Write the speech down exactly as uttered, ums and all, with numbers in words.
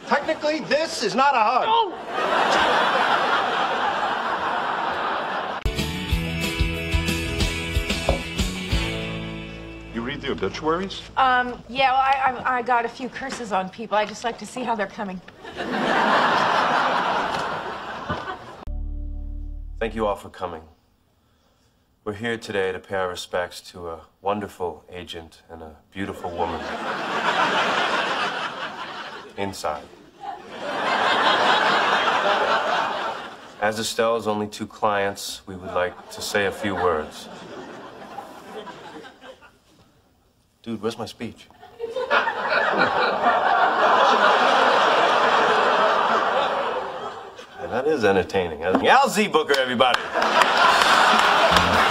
Technically, this is not a hug. Oh. You read the obituaries? Um, yeah, well, I, I, I got a few curses on people. I just like to see how they're coming. Thank you all for coming. We're here today to pay our respects to a wonderful agent and a beautiful woman. Inside. As Estelle's only two clients, we would like to say a few words. Dude, where's my speech? And that is entertaining. Al Z Booker, everybody.